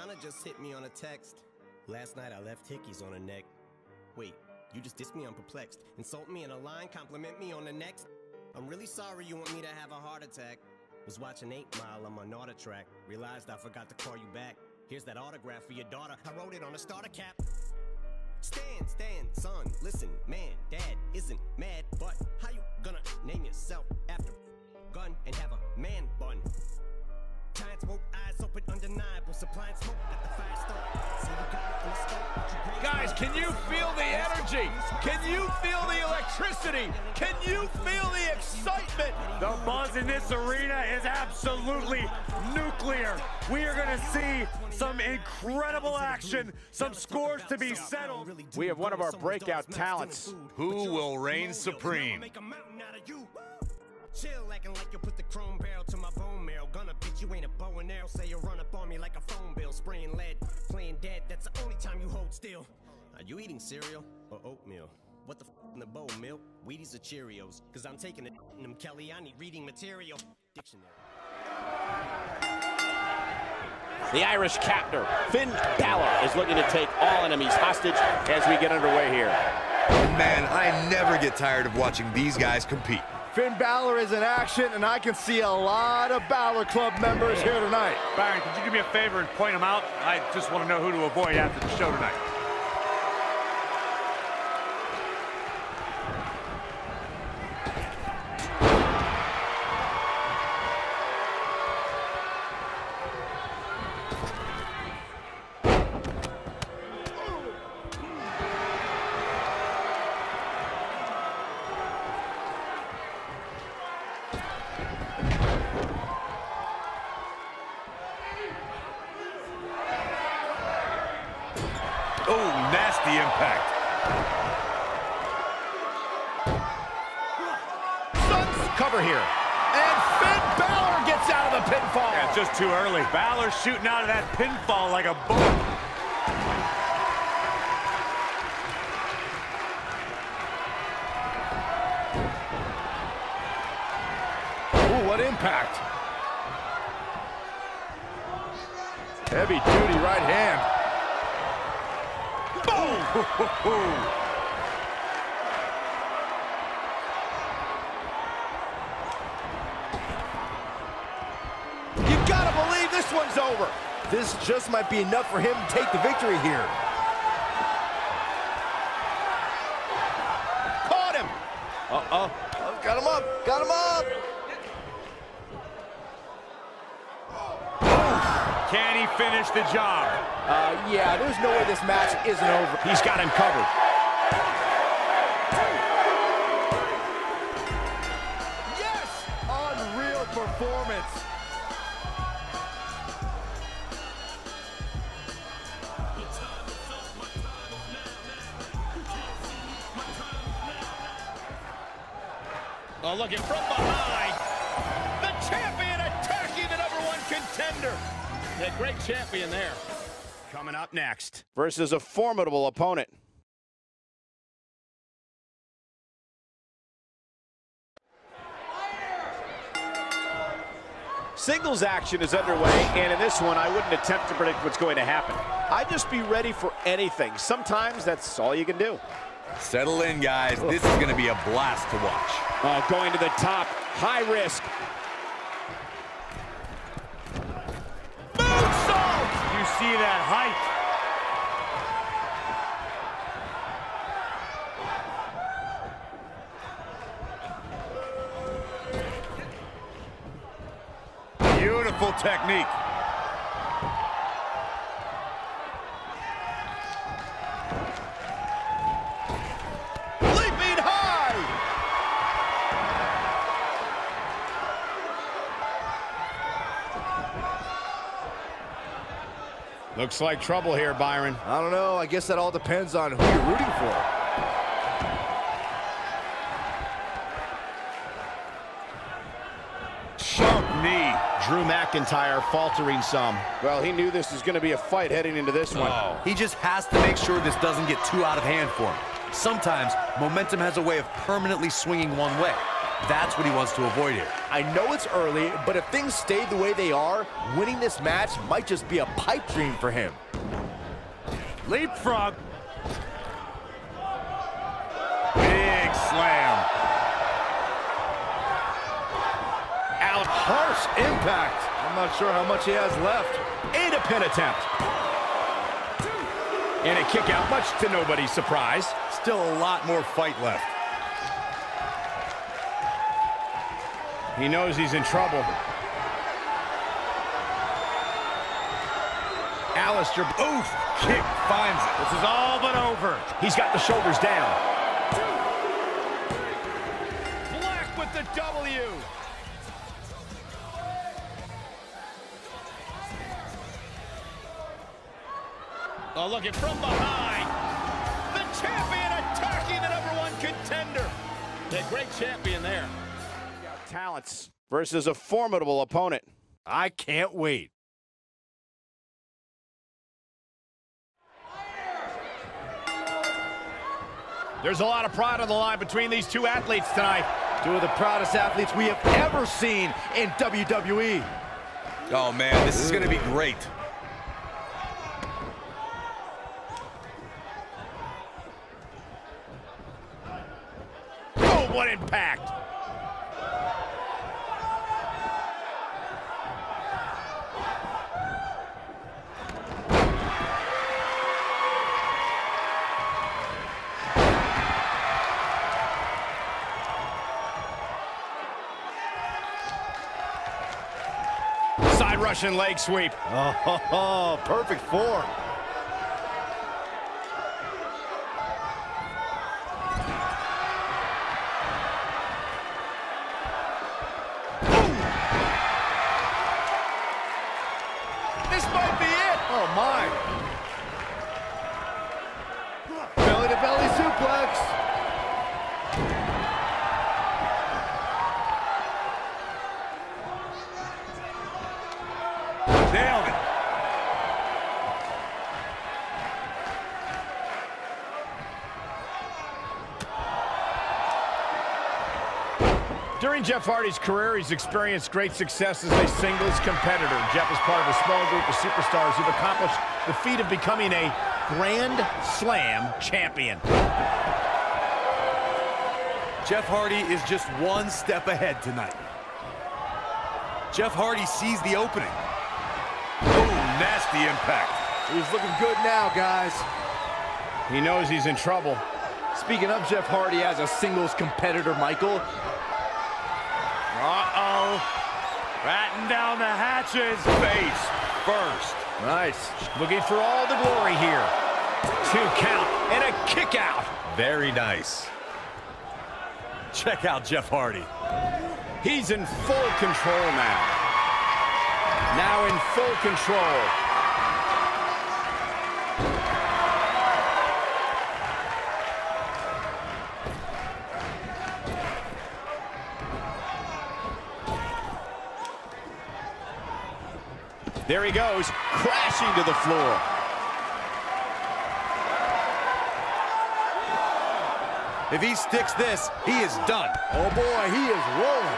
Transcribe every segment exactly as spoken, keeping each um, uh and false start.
Rihanna just hit me on a text. Last night I left hickeys on her neck. Wait, you just dissed me? I'm perplexed. Insult me in a line, compliment me on the next. I'm really sorry you want me to have a heart attack. Was watching eight mile on my Nauta track. Realized I forgot to call you back. Here's that autograph for your daughter. I wrote it on a starter cap. Stand, stand, son, listen, man, dad isn't mad, but how you gonna name yourself after gun and have a man bun? Giant smoke, eyes open, undeniable, supplying smoke at the fire store. So you got it in the scope. Guys, can you feel the energy? Can you feel the electricity? Can you feel the excitement? The buzz in this arena is absolutely nuclear. We are going to see some incredible action, some scores to be settled. We have one of our breakout talents. Who will reign supreme? Chill, acting like you put the chrome barrel to my bone marrow. Gonna beat you, ain't a bow and arrow. Say you run up on me like a phone bill. Spraying lead, playing dead, that's the only time you hold still. Are you eating cereal or oatmeal? What the f in the bowl, milk? Wheaties or Cheerios? Cause I'm taking it in them, Kelly, I need reading material. Dictionary. The Irish captor, Finn Balor, is looking to take all enemies hostage as we get underway here. Man, I never get tired of watching these guys compete. Finn Balor is in action, and I can see a lot of Balor Club members here tonight. Byron, could you do me a favor and point them out? I just want to know who to avoid after the show tonight. Oh, nasty impact. Sun's cover here. And Finn Balor gets out of the pinfall. Yeah, just too early. Balor shooting out of that pinfall like a bullet. Ooh, what impact. Heavy duty right hand. Boom! You gotta believe this one's over. This just might be enough for him to take the victory here. Caught him. Uh-oh. Oh, got him up. Got him up. Can he finish the job? Uh, yeah, there's no way this match isn't over. He's got him covered. Yes! Unreal performance. Oh, looking from behind. The champion attacking the number one contender. A great champion there. Coming up next. Versus a formidable opponent. Singles action is underway, and in this one, I wouldn't attempt to predict what's going to happen. I'd just be ready for anything. Sometimes that's all you can do. Settle in, guys. This is going to be a blast to watch. Oh, going to the top. High risk. Moonsault! You see that height? Beautiful technique. Leaping high! Looks like trouble here, Byron. I don't know. I guess that all depends on who you're rooting for. Sharp knee. Drew McIntyre faltering some. Well, he knew this was going to be a fight heading into this one. Oh. He just has to make sure this doesn't get too out of hand for him. Sometimes momentum has a way of permanently swinging one way. That's what he wants to avoid here. I know it's early, but if things stay the way they are, winning this match might just be a pipe dream for him. Leapfrog. Big slam. Out. Harsh impact. I'm not sure how much he has left. And a pin attempt. And a kick out, much to nobody's surprise. Still a lot more fight left. He knows he's in trouble. Alistair, oof, Kick finds it. This is all but over. he's got the shoulders down. Black with the W. Oh, look it from behind. The champion attacking the number one contender. A great champion there. Talents versus a formidable opponent. I can't wait. There's a lot of pride on the line between these two athletes tonight. Two of the proudest athletes we have ever seen in W W E. Oh, man, this is going to be great. Oh, what impact! Side Russian leg sweep. Oh, ho, ho, perfect form. This might be it. Oh, my. Belly-to-belly suplex. Nailed it. During Jeff Hardy's career, he's experienced great success as a singles competitor. Jeff is part of a small group of superstars who've accomplished the feat of becoming a Grand Slam champion. Jeff Hardy is just one step ahead tonight. Jeff Hardy sees the opening. Oh, nasty impact. He's looking good now, guys. He knows he's in trouble. Speaking of Jeff Hardy as a singles competitor, Michael. Uh-oh. Batten down the hatches. Face first. Nice. Looking for all the glory here. Two count and a kick out. Very nice. Check out Jeff Hardy. He's in full control now. Now in full control. There he goes, crashing to the floor. If he sticks this, he is done. Oh, boy, he is rolling.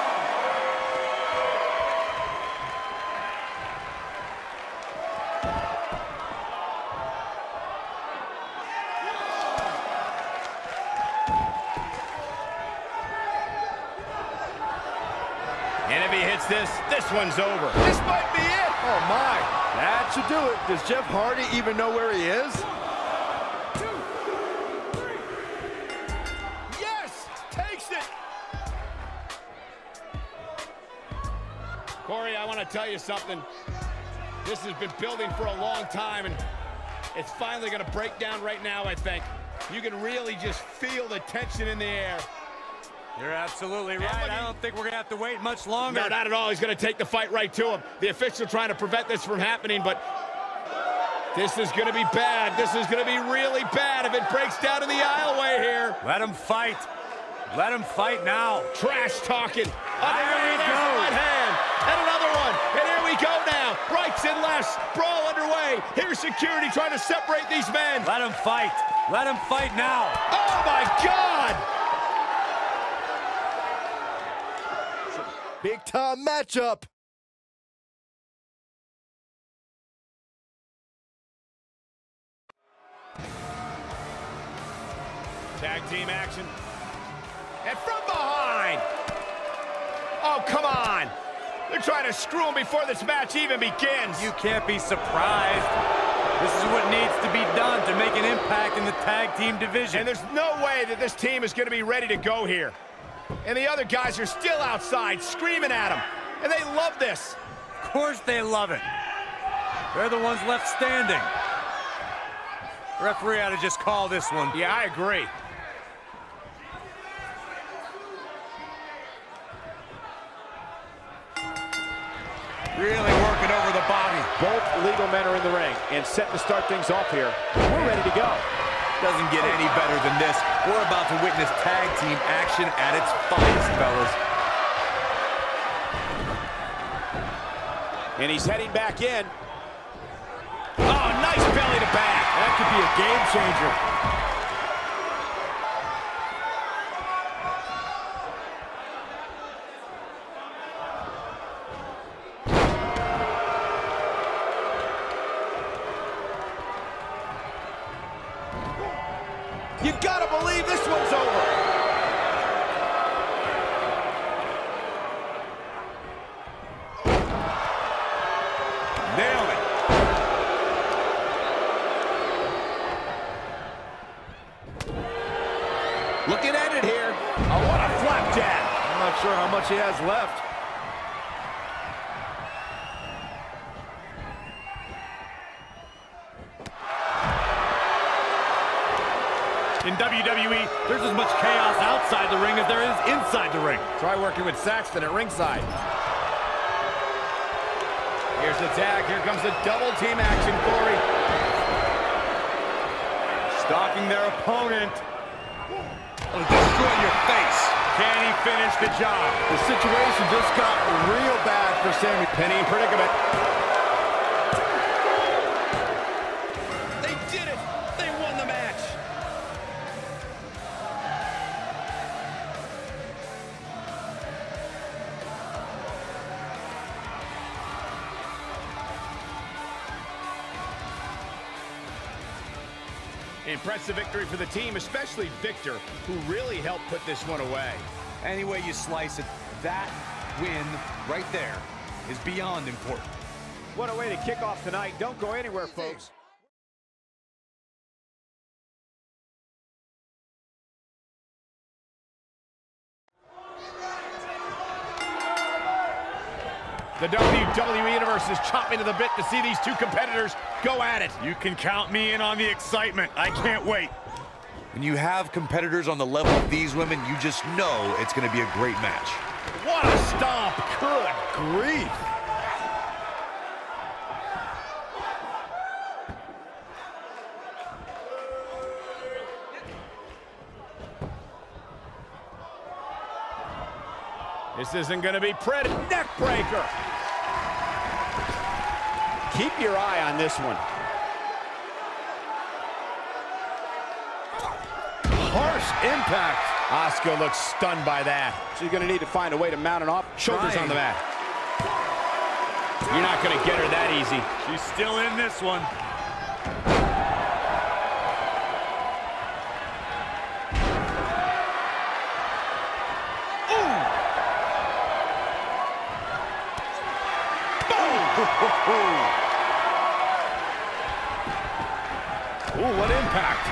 And if he hits this, this one's over. This might be it. Oh, my. That should do it. Does Jeff Hardy even know where he is? Two, three. Yes! Takes it! Corey, I want to tell you something. This has been building for a long time, and it's finally going to break down right now, I think. You can really just feel the tension in the air. You're absolutely right. I don't think we're going to have to wait much longer. No, not at all. He's going to take the fight right to him. The official trying to prevent this from happening, but this is going to be bad. This is going to be really bad if it breaks down in the aisleway here. Let him fight. Let him fight now. Trash talking. Oh, There he there's goes. the right hand. And another one. And here we go now. Rights and lefts. Brawl underway. Here's security trying to separate these men. Let him fight. Let him fight now. Oh, my God. Big time matchup. Tag team action. And from behind. Oh, come on. They're trying to screw him before this match even begins. You can't be surprised. This is what needs to be done to make an impact in the tag team division. And there's no way that this team is going to be ready to go here. And the other guys are still outside screaming at them. And they love this. Of course they love it. They're the ones left standing. The referee ought to just call this one. Yeah, I agree. Really working over the body. Both legal men are in the ring and set to start things off here. We're ready to go. Doesn't get any better than this. We're about to witness tag team action at its finest, fellas. And he's heading back in. Oh, nice belly to back. That could be a game changer. You gotta believe this one's over. Nailed it. Looking at it here. Oh, what a flapjack. I'm not sure how much he has left. In W W E, there's as much chaos outside the ring as there is inside the ring. Try working with Saxton at ringside. Here's the tag. Here comes the double team action, Corey. Stalking their opponent. It'll destroy your face. Can he finish the job? The situation just got real bad for Sammy. Penny in predicament. They did it! They won the match! Impressive victory for the team, especially Victor, who really helped put this one away. Any way you slice it, that win right there is beyond important. What a way to kick off tonight. Don't go anywhere, folks. The W W E Universe is chomping to the bit to see these two competitors go at it. You can count me in on the excitement. I can't wait. When you have competitors on the level of these women, you just know it's going to be a great match. What a stomp. Good grief. This isn't going to be pretty. Neck breaker. Keep your eye on this one. Harsh impact. Asuka looks stunned by that. She's going to need to find a way to mount it off. Shoulders Trying. on the mat. You're not going to get her that easy. She's still in this one. Ooh, what impact.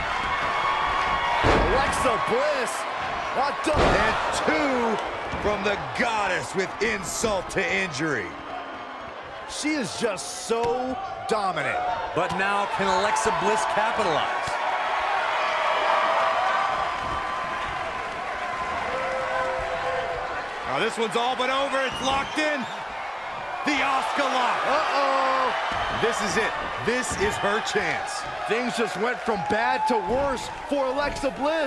Alexa Bliss. Not done. And two from the goddess with insult to injury. She is just so dominant. But now can Alexa Bliss capitalize? Now this one's all but over. It's locked in. The Asuka lock. Uh-oh. This is it. This is her chance. Things just went from bad to worse for Alexa Bliss.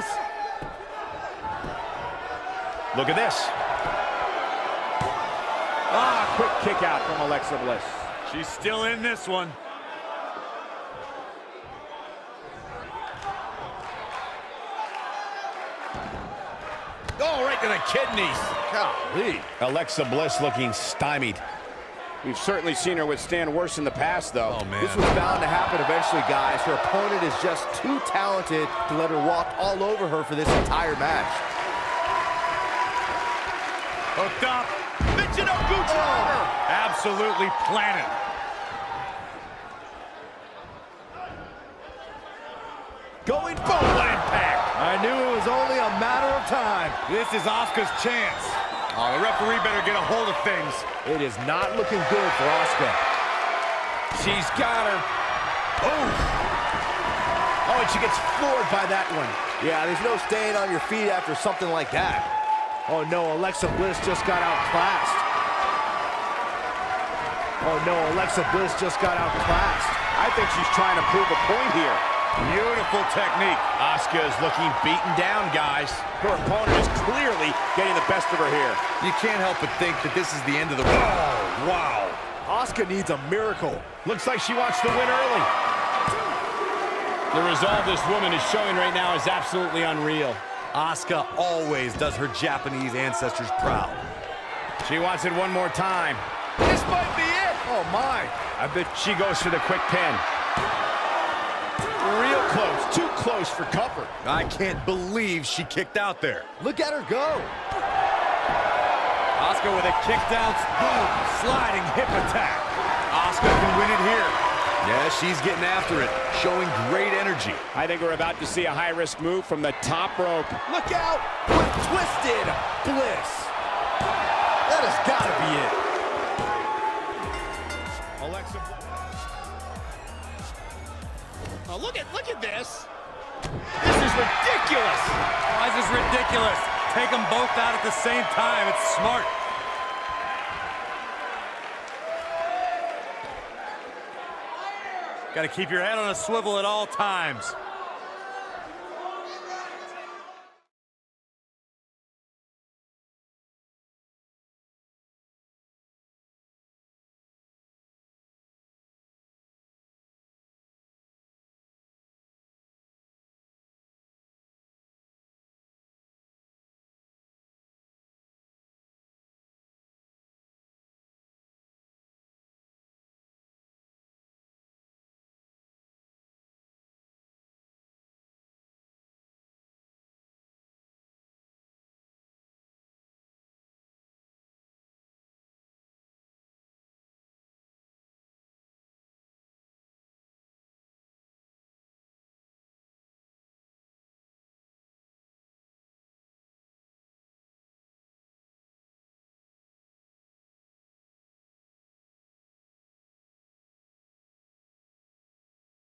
Look at this. Ah, quick kick out from Alexa Bliss. She's still in this one. Oh, right to the kidneys. Golly. Alexa Bliss looking stymied. We've certainly seen her withstand worse in the past, though. Oh, man. This was bound to happen eventually, guys. Her opponent is just too talented to let her walk all over her for this entire match. Hooked up. Michinoku driver. Absolutely planted. Going full impact. I knew it was only a matter of time. This is Asuka's chance. Oh, the referee better get a hold of things. It is not looking good for Asuka. She's got her. Oh! Oh, and she gets floored by that one. Yeah, there's no staying on your feet after something like that. Oh no, Alexa Bliss just got outclassed. Oh no, Alexa Bliss just got outclassed. I think she's trying to prove a point here. Beautiful technique. Asuka is looking beaten down, guys. Her opponent is clearly getting the best of her here. You can't help but think that this is the end of the road. Oh, wow. Asuka needs a miracle. Looks like she wants to win early. The resolve this woman is showing right now is absolutely unreal. Asuka always does her Japanese ancestors proud. She wants it one more time. This might be it. Oh my. I bet she goes for the quick pin. Real close, too close for comfort. I can't believe she kicked out there. Look at her go. Asuka with a kick down, boom, sliding hip attack. Asuka can win it here. Yeah, she's getting after it, showing great energy. I think we're about to see a high-risk move from the top rope. Look out with Twisted Bliss. That has got to be it. Alexa. Oh, look at look at this. This is ridiculous. Why is this ridiculous? Take them both out at the same time. It's smart. Got to keep your head on a swivel at all times.